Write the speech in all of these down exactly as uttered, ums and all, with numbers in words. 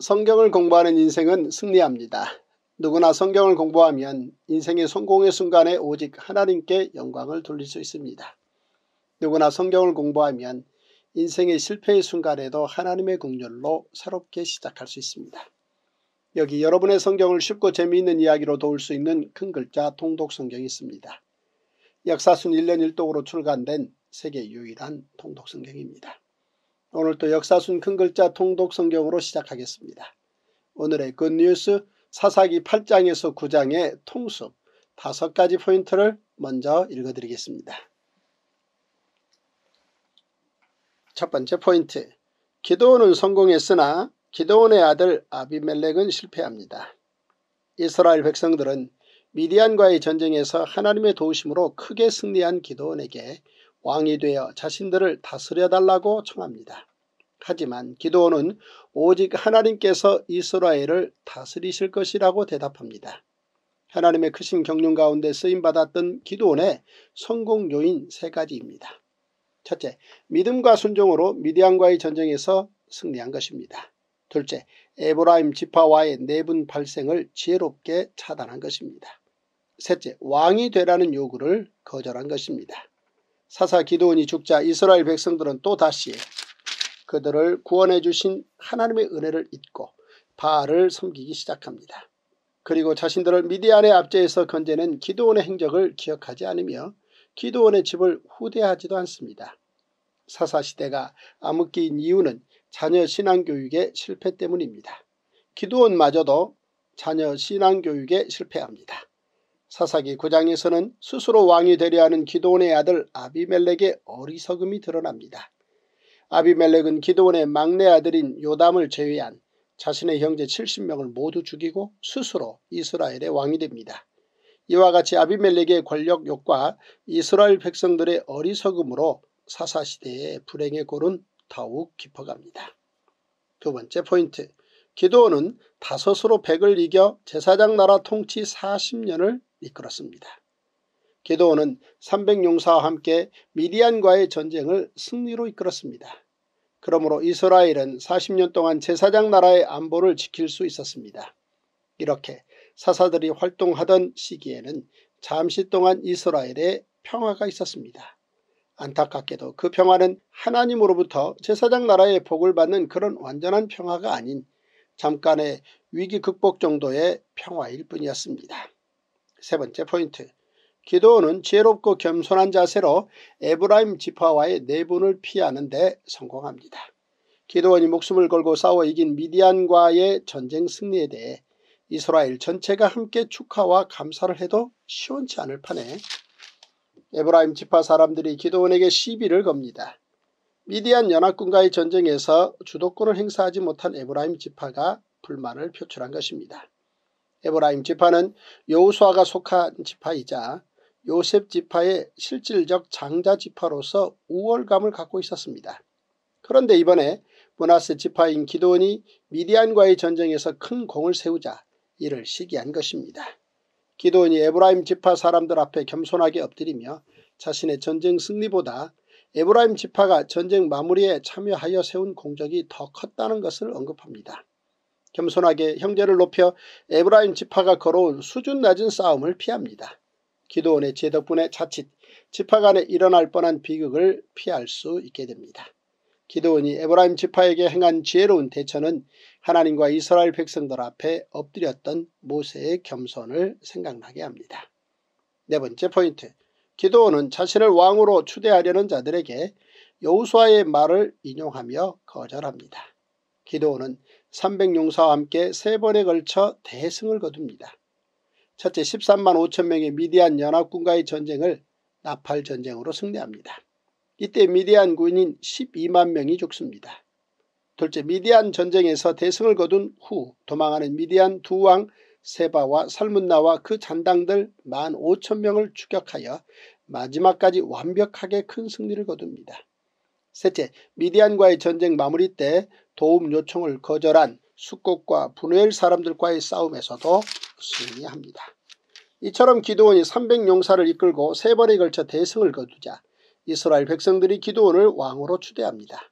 성경을 공부하는 인생은 승리합니다. 누구나 성경을 공부하면 인생의 성공의 순간에 오직 하나님께 영광을 돌릴 수 있습니다. 누구나 성경을 공부하면 인생의 실패의 순간에도 하나님의 긍휼로 새롭게 시작할 수 있습니다. 여기 여러분의 성경을 쉽고 재미있는 이야기로 도울 수 있는 큰 글자 통독 성경이 있습니다. 역사순 일 년 일 독으로 출간된 세계 유일한 통독 성경입니다. 오늘 또 역사순 큰 글자 통독 성경으로 시작하겠습니다. 오늘의 굿뉴스 사사기 팔 장에서 구 장의 통습 다섯 가지 포인트를 먼저 읽어드리겠습니다. 첫 번째 포인트, 기드온은 성공했으나 기드온의 아들 아비멜렉은 실패합니다. 이스라엘 백성들은 미디안과의 전쟁에서 하나님의 도우심으로 크게 승리한 기드온에게 왕이 되어 자신들을 다스려달라고 청합니다. 하지만 기드온은 오직 하나님께서 이스라엘을 다스리실 것이라고 대답합니다. 하나님의 크신 경륜 가운데 쓰임받았던 기드온의 성공 요인 세 가지입니다. 첫째, 믿음과 순종으로 미디안과의 전쟁에서 승리한 것입니다. 둘째, 에브라임 지파와의 내분 발생을 지혜롭게 차단한 것입니다. 셋째, 왕이 되라는 요구를 거절한 것입니다. 사사 기드온이 죽자 이스라엘 백성들은 또다시 그들을 구원해 주신 하나님의 은혜를 잊고 바알을 섬기기 시작합니다. 그리고 자신들을 미디안의 압제에서 건져낸 기드온의 행적을 기억하지 않으며 기드온의 집을 후대하지도 않습니다. 사사시대가 암흑기인 이유는 자녀 신앙교육의 실패 때문입니다. 기드온마저도 자녀 신앙교육에 실패합니다. 사사기 구 장에서는 스스로 왕이 되려 하는 기드온의 아들 아비멜렉의 어리석음이 드러납니다. 아비멜렉은 기드온의 막내 아들인 요담을 제외한 자신의 형제 칠십 명을 모두 죽이고 스스로 이스라엘의 왕이 됩니다. 이와 같이 아비멜렉의 권력욕과 이스라엘 백성들의 어리석음으로 사사시대의 불행의 골은 더욱 깊어갑니다. 두 번째 포인트, 기드온은 다섯으로 백을 이겨 제사장 나라 통치 사십 년을 이끌었습니다. 기드온은 삼백 용사와 함께 미디안과의 전쟁을 승리로 이끌었습니다. 그러므로 이스라엘은 사십 년 동안 제사장 나라의 안보를 지킬 수 있었습니다. 이렇게 사사들이 활동하던 시기에는 잠시 동안 이스라엘에 평화가 있었습니다. 안타깝게도 그 평화는 하나님으로부터 제사장 나라의 복을 받는 그런 완전한 평화가 아닌 잠깐의 위기 극복 정도의 평화일 뿐이었습니다. 세 번째 포인트, 기드온은 지혜롭고 겸손한 자세로 에브라임 지파와의 내분을 피하는 데 성공합니다. 기드온이 목숨을 걸고 싸워 이긴 미디안과의 전쟁 승리에 대해 이스라엘 전체가 함께 축하와 감사를 해도 시원치 않을 판에 에브라임 지파 사람들이 기드온에게 시비를 겁니다. 미디안 연합군과의 전쟁에서 주도권을 행사하지 못한 에브라임 지파가 불만을 표출한 것입니다. 에브라임 지파는 여호수아가 속한 지파이자 요셉 지파의 실질적 장자 지파로서 우월감을 갖고 있었습니다. 그런데 이번에 므낫세 지파인 기드온이 미디안과의 전쟁에서 큰 공을 세우자 이를 시기한 것입니다. 기드온이 에브라임 지파 사람들 앞에 겸손하게 엎드리며 자신의 전쟁 승리보다 에브라임 지파가 전쟁 마무리에 참여하여 세운 공적이 더 컸다는 것을 언급합니다. 겸손하게 형제를 높여 에브라임 지파가 걸어온 수준 낮은 싸움을 피합니다. 기드온의 지혜 덕분에 자칫 지파 간에 일어날 뻔한 비극을 피할 수 있게 됩니다. 기드온이 에브라임 지파에게 행한 지혜로운 대처는 하나님과 이스라엘 백성들 앞에 엎드렸던 모세의 겸손을 생각나게 합니다. 네 번째 포인트, 기드온은 자신을 왕으로 추대하려는 자들에게 여호수아의 말을 인용하며 거절합니다. 기드온은 삼백 용사와 함께 세 번에 걸쳐 대승을 거둡니다. 첫째, 십삼만 오천 명의 미디안 연합군과의 전쟁을 나팔 전쟁으로 승리합니다. 이때 미디안 군인 십이만 명이 죽습니다. 둘째, 미디안 전쟁에서 대승을 거둔 후 도망하는 미디안 두 왕 세바와 살문나와 그 잔당들 만 오천 명을 추격하여 마지막까지 완벽하게 큰 승리를 거둡니다. 셋째, 미디안과의 전쟁 마무리 때 도움 요청을 거절한 숫곳과 분우엘 사람들과의 싸움에서도 승리합니다. 이처럼 기드온이 삼백 용사를 이끌고 세 번에 걸쳐 대승을 거두자 이스라엘 백성들이 기드온을 왕으로 추대합니다.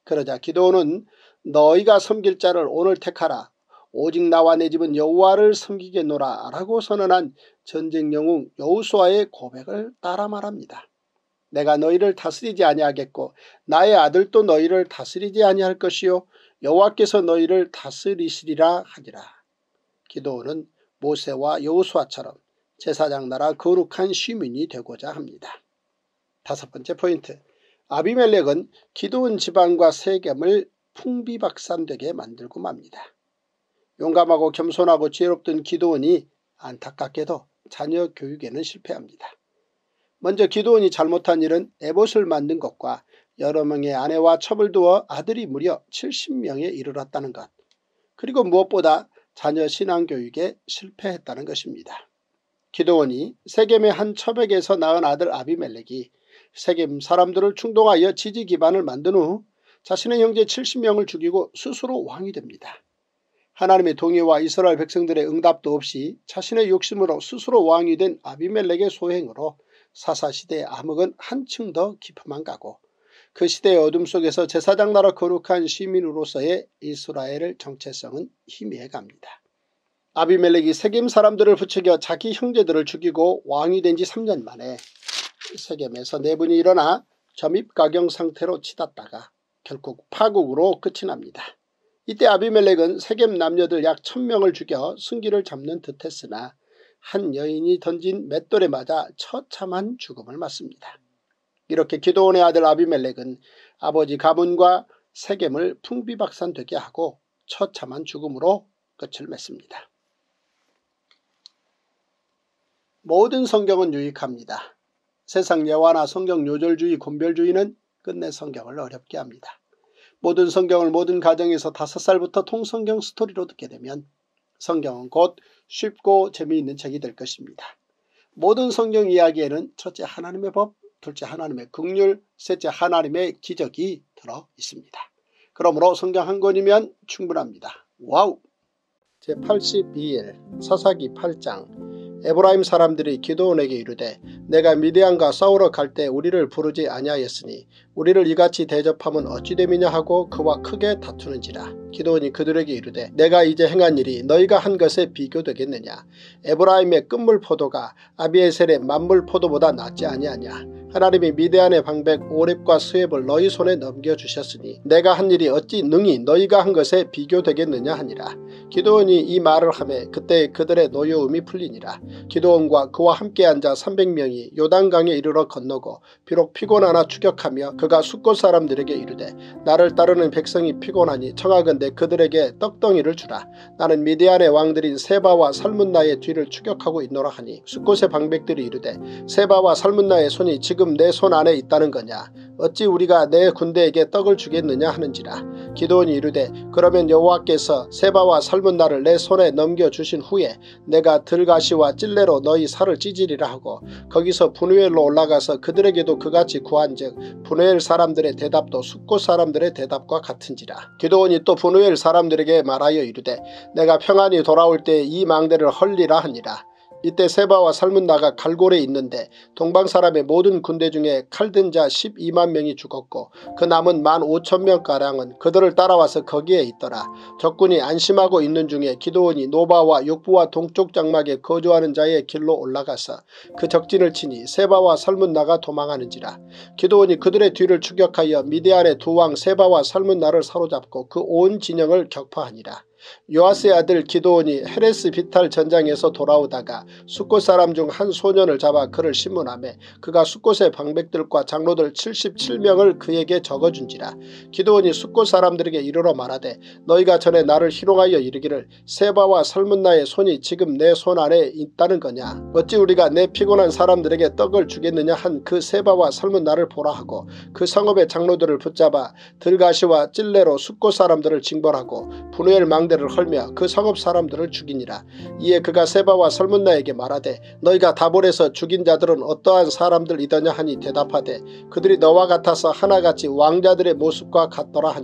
그러자 기드온은 너희가 섬길 자를 오늘 택하라. 오직 나와 내 집은 여호와를 섬기겠노라 라고 선언한 전쟁 영웅 여호수아의 고백을 따라 말합니다. 내가 너희를 다스리지 아니하겠고 나의 아들도 너희를 다스리지 아니할 것이요 여호와께서 너희를 다스리시리라 하니라. 기드온은 모세와 여호수아처럼 제사장 나라 거룩한 시민이 되고자 합니다. 다섯 번째 포인트, 아비멜렉은 기드온 집안과 세겜을 풍비박산되게 만들고 맙니다. 용감하고 겸손하고 지혜롭던 기드온이 안타깝게도 자녀 교육에는 실패합니다. 먼저 기드온이 잘못한 일은 에봇을 만든 것과 여러 명의 아내와 첩을 두어 아들이 무려 칠십 명에 이르렀다는 것, 그리고 무엇보다 자녀 신앙교육에 실패했다는 것입니다. 기드온이 세겜의 한 첩에게서 낳은 아들 아비멜렉이 세겜 사람들을 충동하여 지지 기반을 만든 후 자신의 형제 칠십 명을 죽이고 스스로 왕이 됩니다. 하나님의 동의와 이스라엘 백성들의 응답도 없이 자신의 욕심으로 스스로 왕이 된 아비멜렉의 소행으로 사사시대의 암흑은 한층 더 깊어만 가고 그 시대의 어둠 속에서 제사장 나라 거룩한 시민으로서의 이스라엘의 정체성은 희미해 갑니다. 아비멜렉이 세겜 사람들을 부추겨 자기 형제들을 죽이고 왕이 된 지 삼 년 만에 세겜에서 내분이 일어나 점입가경 상태로 치닫다가 결국 파국으로 끝이 납니다. 이때 아비멜렉은 세겜 남녀들 약 천 명을 죽여 승기를 잡는 듯했으나 한 여인이 던진 맷돌에 맞아 처참한 죽음을 맞습니다. 이렇게 기드온의 아들 아비멜렉은 아버지 가문과 세겜을 풍비박산되게 하고 처참한 죽음으로 끝을 맺습니다. 모든 성경은 유익합니다. 세상 예화나 성경 요절주의, 곤별주의는 끝내 성경을 어렵게 합니다. 모든 성경을 모든 가정에서 다섯 살부터 통성경 스토리로 듣게 되면 성경은 곧 쉽고 재미있는 책이 될 것입니다. 모든 성경 이야기에는 첫째 하나님의 법, 둘째 하나님의 긍휼, 셋째 하나님의 기적이 들어 있습니다. 그러므로 성경 한 권이면 충분합니다. 와우! 제팔십이 일 사사기 팔 장. 에브라임 사람들이 기드온에게 이르되 내가 미디안과 싸우러 갈 때 우리를 부르지 아니하였으니 우리를 이같이 대접함은 어찌 됨이냐 하고 그와 크게 다투는지라. 기드온이 그들에게 이르되 내가 이제 행한 일이 너희가 한 것에 비교되겠느냐. 에브라임의 끝물 포도가 아비에셀의 만물 포도보다 낫지 아니하냐. 하나님이 미디안의 방백 오렙과 스웹을 너희 손에 넘겨주셨으니 내가 한 일이 어찌 능히 너희가 한 것에 비교되겠느냐 하니라. 기드온이 이 말을 하매 그때 그들의 노여움이 풀리니라. 기드온과 그와 함께 앉아 삼백 명이 요단강에 이르러 건너고 비록 피곤하나 추격하며 그가 숫곳 사람들에게 이르되 나를 따르는 백성이 피곤하니 청하건대 그들에게 떡덩이를 주라. 나는 미디안의 왕들인 세바와 살문나의 뒤를 추격하고 있노라 하니 숫곳의 방백들이 이르되 세바와 살문나의 손이 지금 내 손 안에 있다는 거냐. 어찌 우리가 내 군대에게 떡을 주겠느냐 하는지라. 기드온이 이르되 그러면 여호와께서 세바와 살문나를 내 손에 넘겨주신 후에 내가 들가시와 찔레로 너희 살을 찢으리라 하고 거기서 브누엘로 올라가서 그들에게도 그같이 구한즉 브누엘 사람들의 대답도 숫곳 사람들의 대답과 같은지라. 기드온이 또 브누엘 사람들에게 말하여 이르되 내가 평안히 돌아올 때 이 망대를 헐리라 하니라. 이때 세바와 살문나가 갈골에 있는데 동방사람의 모든 군대 중에 칼든 자 십이만 명이 죽었고 그 남은 만 오천 명가량은 그들을 따라와서 거기에 있더라. 적군이 안심하고 있는 중에 기드온이 노바와 욕부와 동쪽 장막에 거주하는 자의 길로 올라가서 그 적진을 치니 세바와 살문나가 도망하는지라. 기드온이 그들의 뒤를 추격하여 미디안의 두 왕 세바와 살문나를 사로잡고 그 온 진영을 격파하니라. 요아스의 아들 기드온이 헤레스 비탈 전장에서 돌아오다가 숫곳 사람 중 한 소년을 잡아 그를 신문하매 그가 숫곳의 방백들과 장로들 칠십칠 명을 그에게 적어준지라. 기드온이 숫곳 사람들에게 이르러 말하되 너희가 전에 나를 희롱하여 이르기를 세바와 살문나의 손이 지금 내 손 안에 있다는 거냐. 어찌 우리가 내 피곤한 사람들에게 떡을 주겠느냐 한 그 세바와 살문나를 보라 하고 그 성읍의 장로들을 붙잡아 들가시와 찔레로 숫곳 사람들을 징벌하고 브누엘 망대 를 헐며 그 성읍 사람들을 죽이니라. 이에 그가 세바와 살문나에게 말하되 너희가 다볼에서 죽인 자들은 어떠한 사람들이더냐 하니 대답하되 그들이 너와 같아서 하나같이 왕자들의 모습과 같더라 하니라.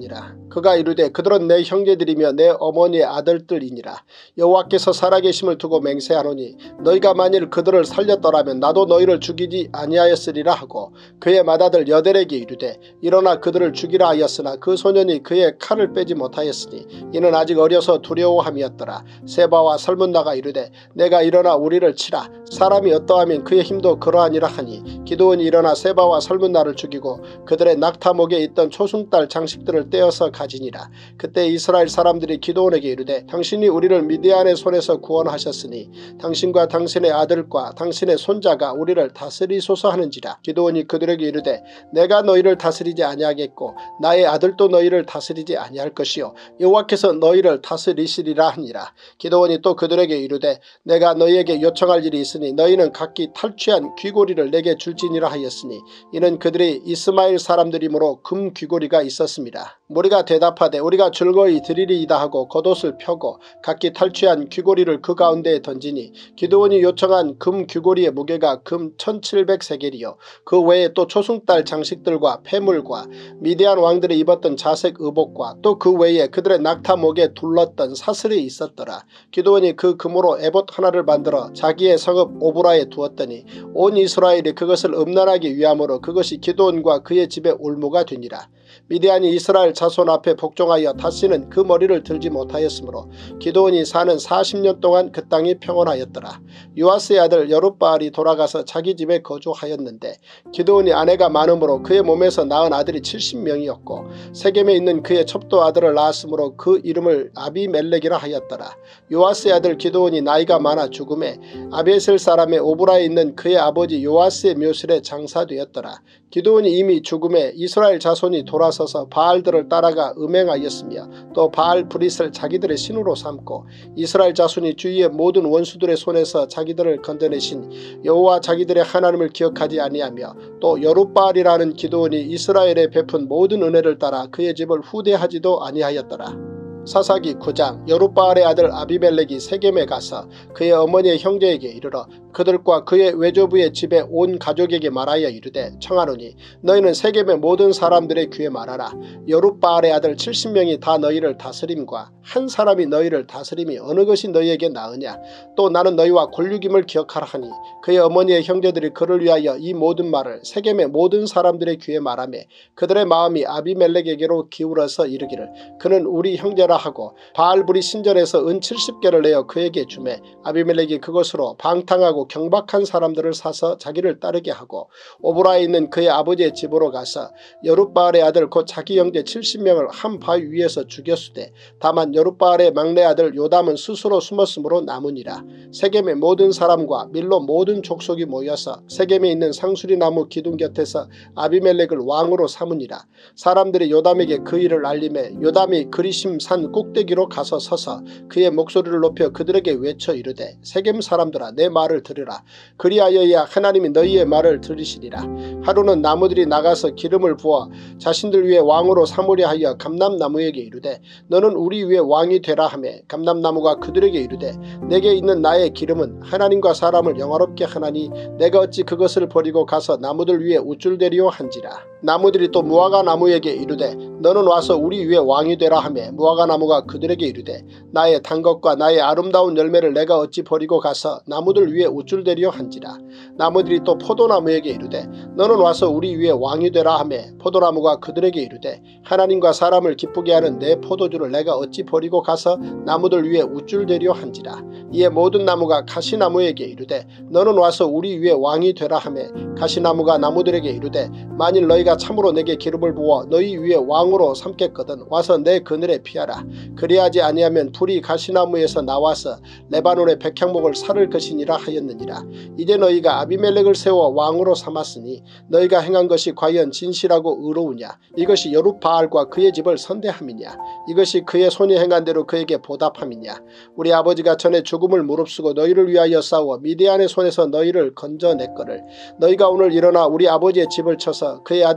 그가 이르되 그들은 내 형제들이며 내 어머니의 아들들이니라. 여호와께서 살아계심을 두고 맹세하노니 너희가 만일 그들을 살렸더라면 나도 너희를 죽이지 아니하였으리라 하고 그의 맏아들 여델에게 이르되 일어나 그들을 죽이라 하였으나 그 소년이 그의 칼을 빼지 못하였으니 이는 아직 어려서 두려워함이었더라. 세바와 살문나가 이르되 내가 일어나 우리를 치라. 사람이 어떠하면 그의 힘도 그러하니라 하니 기드온이 일어나 세바와 살문나를 죽이고 그들의 낙타목에 있던 초승달 장식들을 떼어서 가지니라. 그때 이스라엘 사람들이 기드온에게 이르되 당신이 우리를 미디안의 손에서 구원하셨으니 당신과 당신의 아들과 당신의 손자가 우리를 다스리소서 하는지라. 기드온이 그들에게 이르되 내가 너희를 다스리지 아니하겠고 나의 아들도 너희를 다스리지 아니할 것이요 여호와께서 너희를 다스리시리라 하니라. 기드온이 또 그들에게 이르되 내가 너희에게 요청할 일이 있으니 너희는 각기 탈취한 귀고리를 내게 줄지니라 하였으니 이는 그들이 이스마엘 사람들이므로 금 귀고리가 있었습니다. 무리가 대답하되 우리가 즐거이 드리리이다 하고 겉옷을 펴고 각기 탈취한 귀고리를 그 가운데에 던지니 기드온이 요청한 금 귀고리의 무게가 금 천칠백 세겔이요 그 외에 또 초승달 장식들과 폐물과 미디안 왕들이 입었던 자색 의복과 또 그 외에 그들의 낙타목에 둘렀던 사슬이 있었더라. 기드온이 그 금으로 에봇 하나를 만들어 자기의 성읍 오브라에 두었더니 온 이스라엘이 그것을 음란하기 위함으로 그것이 기드온과 그의 집의 올무가 되니라. 미디안이 이스라엘 자손 앞에 복종하여 다시는 그 머리를 들지 못하였으므로 기드온이 사는 사십 년 동안 그 땅이 평온하였더라. 요아스의 아들 여룻바알이 돌아가서 자기 집에 거주하였는데 기드온이 아내가 많으므로 그의 몸에서 낳은 아들이 칠십 명이었고 세겜에 있는 그의 첩도 아들을 낳았으므로 그 이름을 아비멜렉이라 하였더라. 요아스의 아들 기드온이 나이가 많아 죽음에 아비에셀 사람의 오브라에 있는 그의 아버지 요아스의 묘실에 장사되었더라. 기드온이 이미 죽음에 이스라엘 자손이 돌아서서 바알들을 따라가 음행하였으며 또 바알 브릿을 자기들의 신으로 삼고 이스라엘 자손이 주위의 모든 원수들의 손에서 자기들을 건져내신 여호와 자기들의 하나님을 기억하지 아니하며 또 여룻바알이라는 기드온이 이스라엘에 베푼 모든 은혜를 따라 그의 집을 후대하지도 아니하였더라. 사사기 구 장. 여룻바알의 아들 아비멜렉이 세겜에 가서 그의 어머니의 형제에게 이르러 그들과 그의 외조부의 집에 온 가족에게 말하여 이르되 청하노니 너희는 세겜의 모든 사람들의 귀에 말하라. 여룻바알의 아들 칠십 명이 다 너희를 다스림과 한 사람이 너희를 다스림이 어느 것이 너희에게 나으냐. 또 나는 너희와 권륙임을 기억하라 하니 그의 어머니의 형제들이 그를 위하여 이 모든 말을 세겜의 모든 사람들의 귀에 말하매 그들의 마음이 아비멜렉에게로 기울어서 이르기를 그는 우리 형제라 하고 바알불이 신전에서 은 칠십 개를 내어 그에게 주매 아비멜렉이 그것으로 방탕하고 경박한 사람들을 사서 자기를 따르게 하고 오브라에 있는 그의 아버지의 집으로 가서 여룻바알의 아들 곧 자기 형제 칠십 명을 한 바위 위에서 죽였으되 다만 여룻바알의 막내 아들 요담은 스스로 숨었으므로 남으니라. 세겜의 모든 사람과 밀로 모든 족속이 모여서 세겜에 있는 상수리나무 기둥 곁에서 아비멜렉을 왕으로 삼으니라. 사람들이 요담에게 그 일을 알림해 요담이 그리심 산 꼭대기로 가서 서서 그의 목소리를 높여 그들에게 외쳐 이르되 세겜 사람들아 내 말을 들으라. 그리하여야 하나님이 너희의 말을 들으시리라. 하루는 나무들이 나가서 기름을 부어 자신들 위에 왕으로 삼으려 하여 감람나무에게 이르되 너는 우리 위에 왕이 되라 하며 감람나무가 그들에게 이르되 내게 있는 나의 기름은 하나님과 사람을 영화롭게 하나니 내가 어찌 그것을 버리고 가서 나무들 위에 우쭐대리오 한지라. 나무들이 또 무화과 나무에게 이르되 너는 와서 우리 위에 왕이 되라 하며 무화과 나무가 그들에게 이르되 나의 단 것과 나의 아름다운 열매를 내가 어찌 버리고 가서 나무들 위에 우쭐대리오 한지라. 나무들이 또 포도나무에게 이르되 너는 와서 우리 위에 왕이 되라 하며 포도나무가 그들에게 이르되 하나님과 사람을 기쁘게 하는 내 포도주를 내가 어찌 버리고 가서 나무들 위에 우쭐대리오 한지라. 이에 모든 나무가 가시나무에게 이르되 너는 와서 우리 위에 왕이 되라 하며 가시나무가 나무들에게 이르되 만일 너희가 참으로 내게 기름을 부어 너희 위에 왕으로 삼겠거든 와서 내 그늘에 피하라. 그리하지 아니하면 불이 가시나무에서 나와서 레바논의 백향목을 살을 것이니라 하였느니라. 이제 너희가 아비멜렉을 세워 왕으로 삼았으니 너희가 행한 것이 과연 진실하고 의로우냐. 이것이 여룻바알과 그의 집을 선대함이냐. 이것이 그의 손이 행한 대로 그에게 보답함이냐. 우리 아버지가 전에 죽음을 무릅쓰고 너희를 위하여 싸워 미디안의 손에서 너희를 건져냈거늘 너희가 오늘 일어나 우리 아버지의 집을 쳐서 그의 아들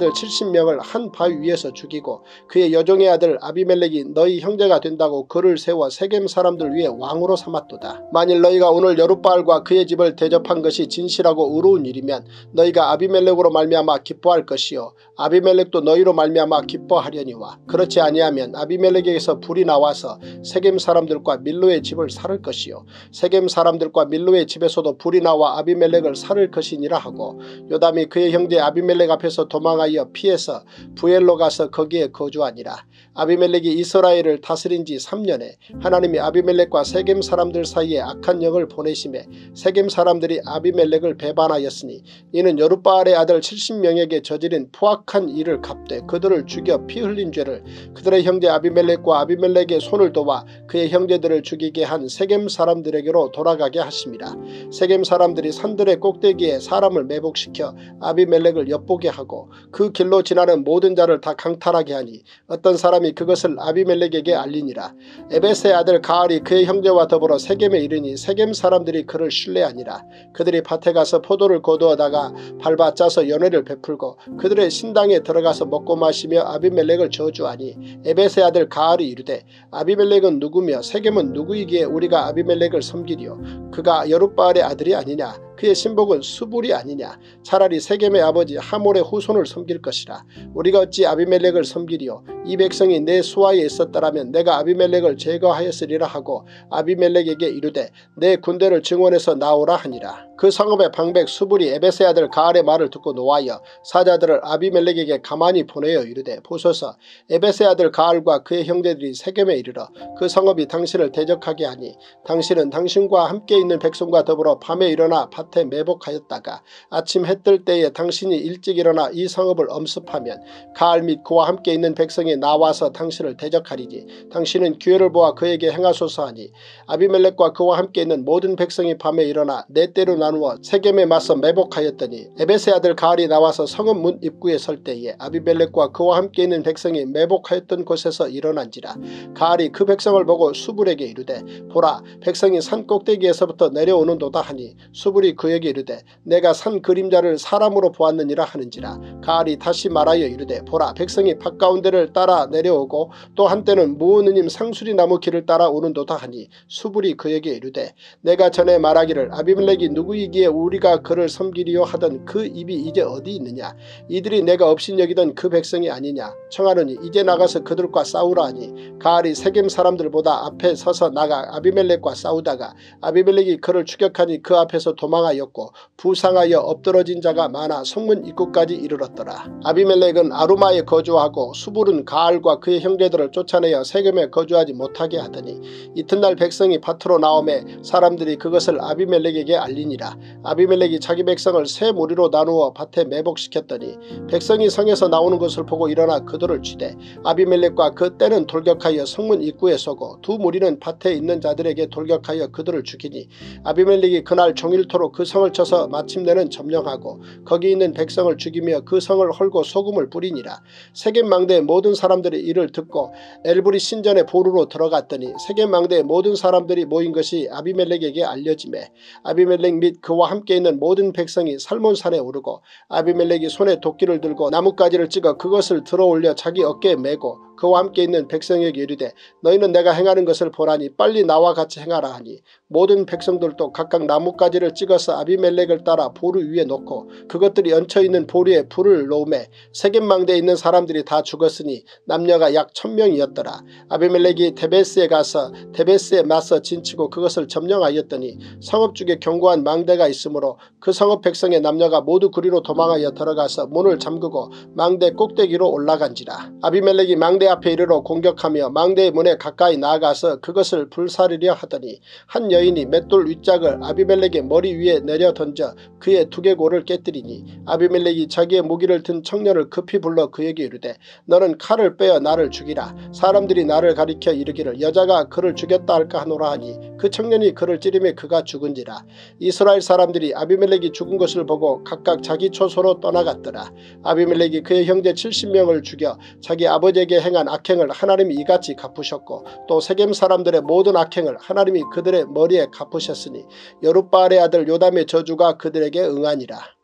아들 칠십 명을 한 바위 위에서 죽이고 그의 여종의 아들 아비멜렉이 너희 형제가 된다고 그를 세워 세겜 사람들 위에 왕으로 삼았도다. 만일 너희가 오늘 여룻바알과 그의 집을 대접한 것이 진실하고 의로운 일이면 너희가 아비멜렉으로 말미암아 기뻐할 것이요 아비멜렉도 너희로 말미암아 기뻐하려니와 그렇지 아니하면 아비멜렉에게서 불이 나와서 세겜 사람들과 밀로의 집을 살을 것이요 세겜 사람들과 밀로의 집에서도 불이 나와 아비멜렉을 살을 것이니라 하고 요담이 그의 형제 아비멜렉 앞에서 도망하여 피해서 부엘로 가서 거기에 거주하니라. 아비멜렉이 이스라엘을 다스린 지 삼 년에 하나님이 아비멜렉과 세겜 사람들 사이에 악한 영을 보내심에 세겜 사람들이 아비멜렉을 배반하였으니 이는 여룻바알의 아들 칠십 명에게 저지른 포악한 일을 갚되 그들을 죽여 피 흘린 죄를 그들의 형제 아비멜렉과 아비멜렉의 손을 도와 그의 형제들을 죽이게 한 세겜 사람들에게로 돌아가게 하심이라. 세겜 사람들이 산들의 꼭대기에 사람을 매복시켜 아비멜렉을 엿보게 하고 그 길로 지나는 모든 자를 다 강탈하게 하니 어떤 사람이 그것을 아비멜렉에게 알리니라. 에벳의 아들 가알이 그의 형제와 더불어 세겜에 이르니 세겜 사람들이 그를 신뢰하니라. 그들이 밭에 가서 포도를 거두어다가 밟아 짜서 연회를 베풀고 그들의 신당에 들어가서 먹고 마시며 아비멜렉을 저주하니 에벳의 아들 가알이 이르되 아비멜렉은 누구며 세겜은 누구이기에 우리가 아비멜렉을 섬기리요 그가 여룻바알의 아들이 아니냐 그의 신복은 수불이 아니냐 차라리 세겜의 아버지 하몰의 후손을 섬길 것이라. 우리가 어찌 아비멜렉을 섬기리요 이 백성이 내 수하에 있었더라면 내가 아비멜렉을 제거하였으리라 하고 아비멜렉에게 이르되 내 군대를 증원해서 나오라 하니라. 그 성읍의 방백 수불이 에벳의 아들 가알의 말을 듣고 노하여 사자들을 아비멜렉에게 가만히 보내어 이르되 보소서 에벳의 아들 가알과 그의 형제들이 세겜에 이르러 그 성읍이 당신을 대적하게 하니 당신은 당신과 함께 있는 백성과 더불어 밤에 일어나 밭에 매복하였다가 아침 해 뜰 때에 당신이 일찍 일어나 이 성읍을 엄습하면 가알 및 그와 함께 있는 백성이 나와서 당신을 대적하리니 당신은 기회를 보아 그에게 행하소서 하니 아비멜렉과 그와 함께 있는 모든 백성이 밤에 일어나 네 때로 나누어 세겜에 맞서 매복하였더니 에벳의 아들 가알이 나와서 성읍 문 입구에 설 때에 아비멜렉과 그와 함께 있는 백성이 매복하였던 곳에서 일어난지라. 가알이 그 백성을 보고 수불에게 이르되 보라 백성이 산 꼭대기에서부터 내려오는도다 하니 수불이 그에게 이르되 내가 산 그림자를 사람으로 보았느니라 하는지라. 가알이 다시 말하여 이르되 보라 백성이 밭가운데를 따라 내려오고 또 한때는 무오느님 상수리 나무 길을 따라 오는도다 하니 수불이 그에게 이르되 내가 전에 말하기를 아비멜렉이 누구이기에 우리가 그를 섬기리요 하던 그 입이 이제 어디 있느냐 이들이 내가 업신여기던 그 백성이 아니냐 청하노니 이제 나가서 그들과 싸우라 하니 가알이 세겜 사람들보다 앞에 서서 나가 아비멜렉과 싸우다가 아비멜렉이 그를 추격하니 그 앞에서 도망하였고 부상하여 엎드러진 자가 많아 성문 입구까지 이르렀더라. 아비멜렉은 아루마에 거주하고 수불은 가알과 그의 형제들을 쫓아내어 세겜에 거주하지 못하게 하더니 이튿날 백성이 밭으로 나오매 사람들이 그것을 아비멜렉에게 알리니라. 아비멜렉이 자기 백성을 세 무리로 나누어 밭에 매복시켰더니 백성이 성에서 나오는 것을 보고 일어나 그들을 쥐되 아비멜렉과 그 때는 돌격하여 성문 입구에 서고 두 무리는 밭에 있는 자들에게 돌격하여 그들을 죽이니 아비멜렉이 그날 종일토록 그 성을 쳐서 마침내는 점령하고 거기 있는 백성을 죽이며 그 성을 헐고 소금을 뿌리니라. 세겜 망대의 모든 사람들이 이를 듣고 엘브리 신전의 보루로 들어갔더니 세겜 망대의 모든 사람들이 모인 것이 아비멜렉에게 알려지매 아비멜렉 및 그와 함께 있는 모든 백성이 살몬산에 오르고 아비멜렉이 손에 도끼를 들고 나뭇가지를 찍어 그것을 들어올려 자기 어깨에 메고 그와 함께 있는 백성에게 이르되 너희는 내가 행하는 것을 보라니 빨리 나와 같이 행하라 하니 모든 백성들도 각각 나뭇가지를 찍어서 아비멜렉을 따라 보루 위에 놓고 그것들이 얹혀있는 보루에 불을 놓음에 세겜 망대에 있는 사람들이 다 죽었으니 남녀가 약 천명이었더라. 아비멜렉이 데베스에 가서 데베스에 맞서 진치고 그것을 점령하였더니 성읍 쪽에 견고한 망대가 있으므로 그 성읍 백성의 남녀가 모두 그리로 도망하여 들어가서 문을 잠그고 망대 꼭대기로 올라간지라. 아비멜렉이 망대 앞에 이르러 공격하며 망대의 문에 가까이 나아가서 그것을 불사르려 하더니 한 여인이 맷돌 윗짝을 아비멜렉의 머리 위에 내려 던져 그의 두개골을 깨뜨리니 아비멜렉이 자기의 무기를 든 청년을 급히 불러 그에게 이르되 너는 칼을 빼어 나를 죽이라. 사람들이 나를 가리켜 이르기를 여자가 그를 죽였다 할까 하노라 하니 그 청년이 그를 찌르매 그가 죽은지라. 이스라엘 사람들이 아비멜렉이 죽은 것을 보고 각각 자기 초소로 떠나갔더라. 아비멜렉이 그의 형제 칠십 명을 죽여 자기 아버지에게 행한 악행을 하나님이 이같이 갚으셨고 또 세겜 사람들의 모든 악행을 하나님이 그들의 머리에 갚으셨으니 여룻바알의 아들 요담의 저주가 그들에게 응하니라.